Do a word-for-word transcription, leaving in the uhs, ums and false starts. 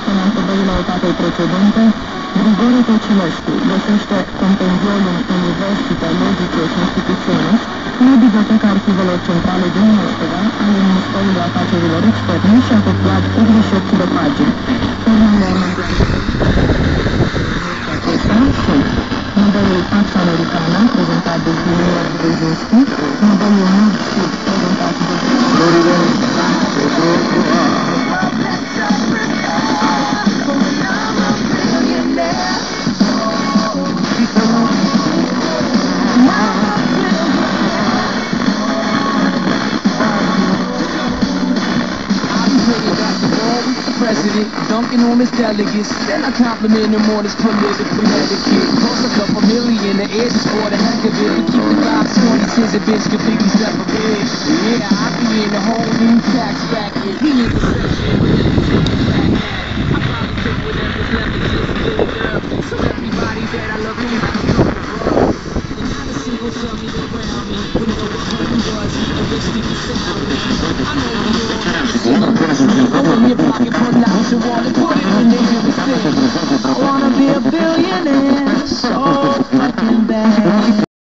menționate dăile etapei precedente, Grigore Tocilescu găsește Compendiolul Universitae Logice Constitutionis în Biblioteca Arhivelor Centrale din Moscova, al Ministerului Afacerilor Externe și a copiat optzeci și opt de pagini. Termenele acestea sunt modelul Pax Americana, prezentat de Zbigniew Brzezinski, modelul Nord-Sud, prezentat de President, dunking on his delegates. Then I compliment him on his politically etiquette. Cost a couple million, the air just for the heck of it. To keep the five twenty cents a bitch completely separate. Yeah, I be in a whole new tax bracket. He in the section. I probably take whatever's left and just split it up. So everybody that I love, you have to come to run. And not a single dummy around me. But know what home was, the rich people sound me. I know we all have to see. Open your pocket, pull out your wallet, put it in the nation of the state. I wanna